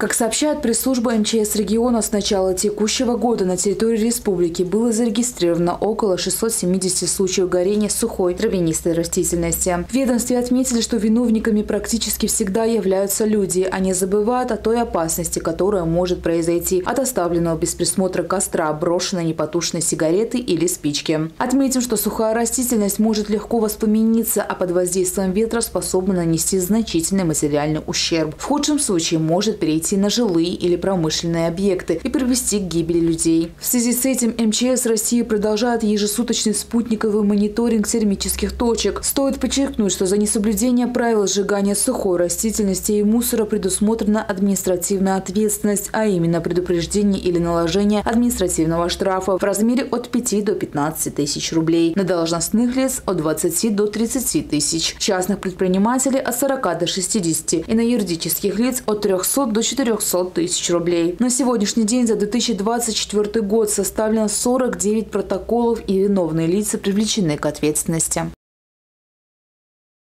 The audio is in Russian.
Как сообщает пресс-служба МЧС региона, с начала текущего года на территории республики было зарегистрировано около 670 случаев горения сухой травянистой растительности. В ведомстве отметили, что виновниками практически всегда являются люди. Они забывают о той опасности, которая может произойти от оставленного без присмотра костра, брошенной непотушенной сигареты или спички. Отметим, что сухая растительность может легко воспламениться, а под воздействием ветра способна нанести значительный материальный ущерб. В худшем случае может перейти на жилые или промышленные объекты и привести к гибели людей. В связи с этим МЧС России продолжает ежесуточный спутниковый мониторинг термических точек. Стоит подчеркнуть, что за несоблюдение правил сжигания сухой растительности и мусора предусмотрена административная ответственность, а именно предупреждение или наложение административного штрафа в размере от 5 до 15 тысяч рублей, на должностных лиц от 20 до 30 тысяч, частных предпринимателей от 40 до 60 и на юридических лиц от 300 до 400 тысяч рублей. На сегодняшний день за 2024 год составлено 49 протоколов и виновные лица привлечены к ответственности.